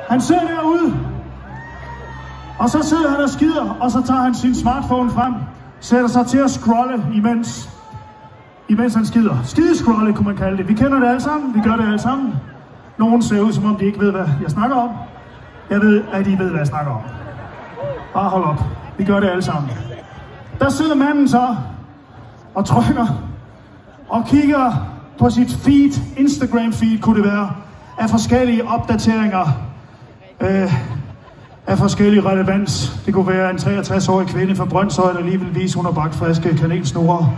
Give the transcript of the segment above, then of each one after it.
Han sidder derude, og så sidder han og skider, og så tager han sin smartphone frem, sætter sig til at scrolle imens han skider. Skidescrolle kunne man kalde det. Vi kender det alle sammen, vi gør det alle sammen. Nogen ser ud, som om de ikke ved, hvad jeg snakker om. Jeg ved, at de ved, hvad jeg snakker om. Bare hold op. Vi gør det alle sammen. Der sidder manden så og trykker og kigger på sit feed, Instagram feed kunne det være, af forskellige opdateringer af forskellige relevans. Det kunne være en 63-årig kvinde fra Brøndshøj, der lige vil vise, hun har bagt friske kanelsnurrer.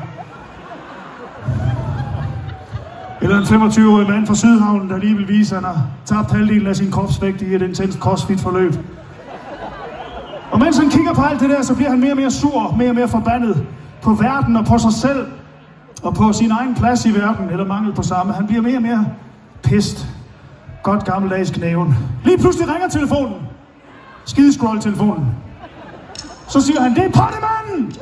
Eller en 25-årig mand fra Sydhavnen, der lige vil vise, at han har tabt halvdelen af sin kropsvægt i et intenst crossfit-forløb. Og mens han kigger på alt det der, så bliver han mere og mere sur, mere og mere forbandet på verden og på sig selv, og på sin egen plads i verden, eller mangel på samme. Han bliver mere og mere pist. Godt gammeldags knæven. Lige pludselig ringer telefonen. Skidescroll-telefonen. Så siger han, det er pottemanden!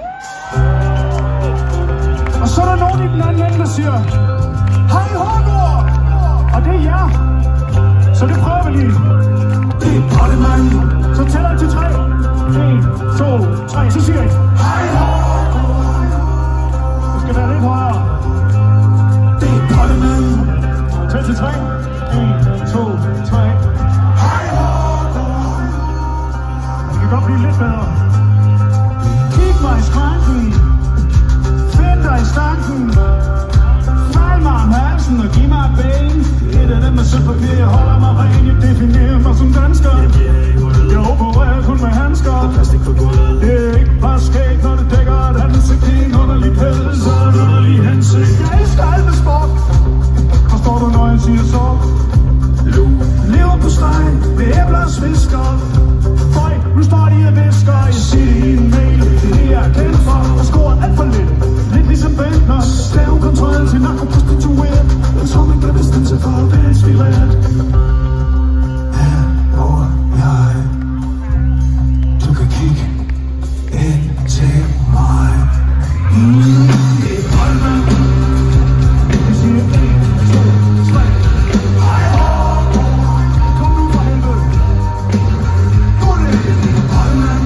Og så er der nogen i den anden ende, der siger, hej Hårgaard! Og det er jer. Så det prøver vi lige. Det er pottemanden. Så tæller jeg til 3. 1, 2, 3. Så siger jeg, hej Hårgaard! Det skal være lidt højere. Det er pottemanden. Tæl til 3. 1, 2, 3. Hej Hårgaard! Det kan godt blive lidt bedre. Kig mig i skranken. Find dig i stanken. Fald mig om halsen og giv mig et ben. Et af dem med sølvpapir, jeg holder mig ren. Jeg definerer mig som dansker. Jeg opererer kun med handsker. Det er ikke bare skæg, når det dækker et ansigt. Det er en underlig pels og en underlig hensigt. Jeg elsker alt med sport. Forstår du, når jeg siger så? Lever på steg med æbler og svisker. Føj, nu står de og visker. Jeg siger det i en mail. Det er jeg kendt for. Og scorer alt for lidt. Lidt ligesom Bentner. Stavekontrol til narkoprostitueret. Jeg tror man kan bestemme sig for at blive inspireret. Her hvor jeg. Du kan kigge ind til mig. Det er Holmen. Jeg siger 1, 2, 3. Hej Hårgaard. Kom nu for helvede. Gå det. Holmen.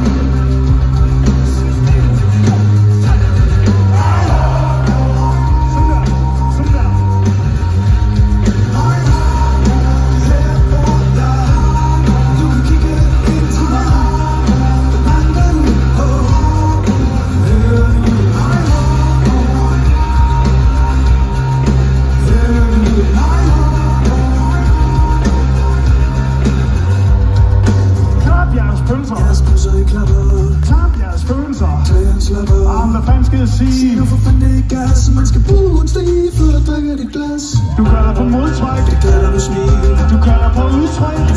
Hej Hårgaard. Sådan der. Sådan der. Hej Hårgaard. Her hvor jeg. Du kan kigge ind til mig. Manden på. Klap jeres følelser. Hvad fanden skal jeg sige? Sig nu for fanden det er gas. Man skal bruge en stige for at drikke dit glas. Du kalder på modtræk. Det kalder du smil. Du kalder på udtræk.